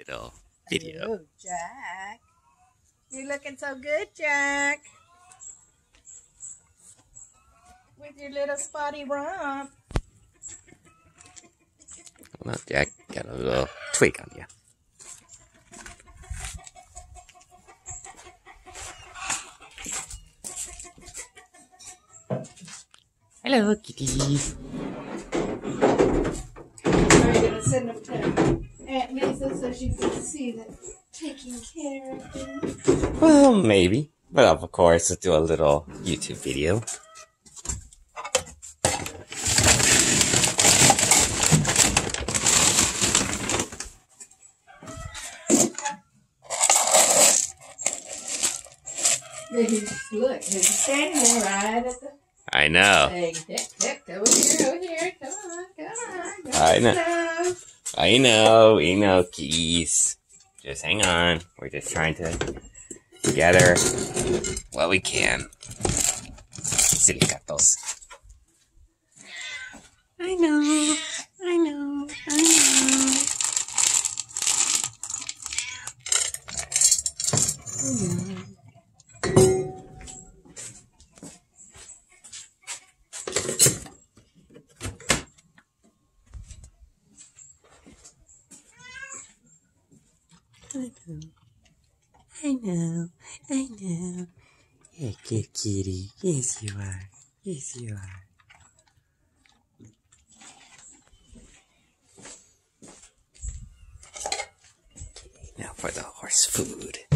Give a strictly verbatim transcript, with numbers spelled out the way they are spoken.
little video. Oh, Jack. You're looking so good, Jack. With your little spotty rump. Well, Jack got a little twig on you. Hello, kitties. I'm going to send them to Aunt Lisa so she can see that taking care of them. Well, maybe. But of course, let's do a little YouTube video. Look, he's standing there right at the... I know. Saying, tick, tick, over here, over here, come on, come on. Go I know. down. I know, we know, geese. Just hang on. We're just trying to gather what we can. Silly gatos. I know, I know, I know. I know. I know, I know, I know. Hey, good kitty. Yes, you are. Yes, you are. Okay, now for the horse food.